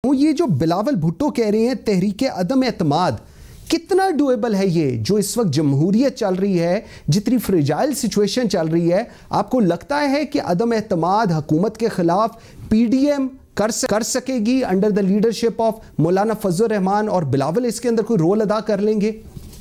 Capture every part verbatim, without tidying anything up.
ये जो बिलावल भुट्टो कह रहे हैं तहरीक अदम एतमाद, कितना डुएबल है ये जो इस वक्त जमहूरियत चल रही है, जितनी फ्रेजाइल सिचुएशन चल रही है? आपको लगता है कि अदम एतमाद हुकूमत के खिलाफ पीडीएम कर कर सकेगी अंडर द लीडरशिप ऑफ मौलाना फजल रहमान, और बिलावल इसके अंदर कोई रोल अदा कर लेंगे?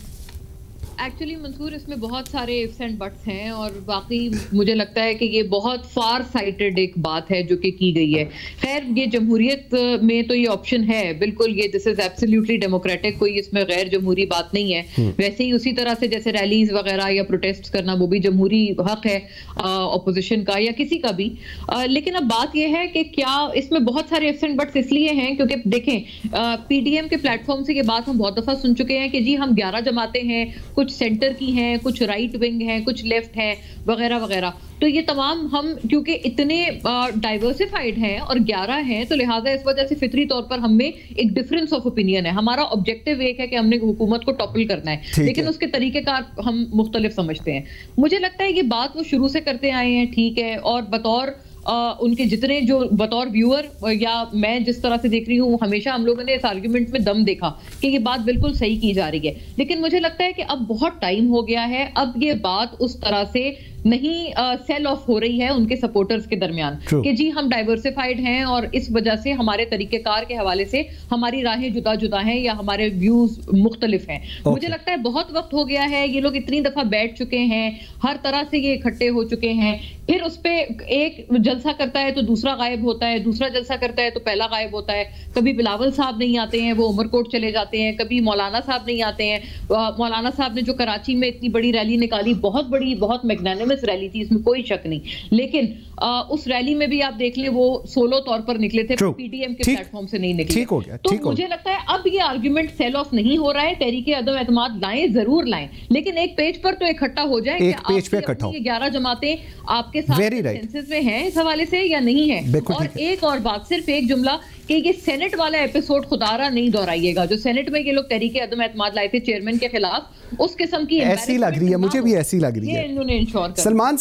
एक्चुअली मंसूर, इसमें बहुत सारे इफ्स एंड बट्स हैं और बाकी मुझे लगता है कि ये बहुत फार साइटेड एक बात है जो कि की गई है। खैर, ये जमहूरियत में तो ये ऑप्शन है, बिल्कुल, ये दिस इज एब्सोल्युटली डेमोक्रेटिक, कोई इसमें गैर जमहूरी बात नहीं है। वैसे ही उसी तरह से जैसे रैलीज वगैरह या प्रोटेस्ट करना वो भी जमहूरी हक है अपोजिशन का या किसी का भी। आ, लेकिन अब बात यह है कि क्या इसमें बहुत सारे इफ्स एंड बट्स इसलिए हैं क्योंकि देखें, पीडीएम के प्लेटफॉर्म से ये बात हम बहुत दफा सुन चुके हैं कि जी हम ग्यारह जमातें हैं, कुछ सेंटर की हैं, कुछ राइट विंग हैं, कुछ लेफ्ट हैं, वगैरह वगैरह। तो ये तमाम हम क्योंकि इतने डाइवर्सिफाइड हैं और ग्यारह हैं, तो लिहाजा इस वजह से फितरी तौर पर हमें एक डिफरेंस ऑफ ओपिनियन है। हमारा ऑब्जेक्टिव एक है कि हमने हुकूमत को टॉपल करना है, लेकिन है। उसके तरीकेकार हम मुख्तलिफ समझते हैं। मुझे लगता है ये बात वो शुरू से करते आए हैं, ठीक है, और बतौर Uh, उनके जितने जो बतौर व्यूअर या मैं जिस तरह से देख रही हूँ, हमेशा हम लोगों ने इस आर्गुमेंट में दम देखा कि ये बात बिल्कुल सही की जा रही है। लेकिन मुझे लगता है कि अब बहुत टाइम हो गया है, अब ये बात उस तरह से नहीं सेल uh, ऑफ हो रही है उनके सपोर्टर्स के दरमियान कि जी हम डाइवर्सिफाइड हैं और इस वजह से हमारे तरीकेकार के हवाले से हमारी राहें जुदा जुदा हैं या हमारे व्यूज मुख्तलिफ हैं। okay. मुझे लगता है बहुत वक्त हो गया है, ये लोग इतनी दफा बैठ चुके हैं, हर तरह से ये इकट्ठे हो चुके हैं, फिर उस पे एक जलसा करता है तो दूसरा गायब होता है, दूसरा जलसा करता है तो पहला गायब होता है। कभी बिलावल साहब नहीं आते हैं, वो उमरकोट चले जाते हैं, कभी मौलाना साहब नहीं आते हैं। मौलाना साहब ने जो कराची में इतनी बड़ी रैली निकाली, बहुत बड़ी, बहुत मैग्नानिमस रैली थी, इसमें कोई शक नहीं, लेकिन आ, उस रैली में भी आप देख ले वो सोलो तौर पर निकले थे, पीटीएम के प्लेटफॉर्म से नहीं निकले। ठीक हो गया, तो ठीक मुझे हो लगता है अब ये आर्गुमेंट सेल ऑफ नहीं हो रहा है। तहरीक अदम एतमाद लाएं, जरूर लाएं, लेकिन एक पेज पर तो इकट्ठा हो जाए कि आप ये ग्यारह जमातें आपके साथ सेंसेस में हैं इस हवाले से या नहीं है। और एक और बात, सिर्फ एक जुमला कि ये सेनेट वाला एपिसोड खुदारा नहीं दोहराइएगा, जो सेनेट में ये लोग तहरीक अदम एतमाद लाए थे चेयरमैन के खिलाफ, उस किस्म की ऐसी लग रही है, मुझे भी ऐसी लग रही है, इन्होंने इंश्योर कर। सलमान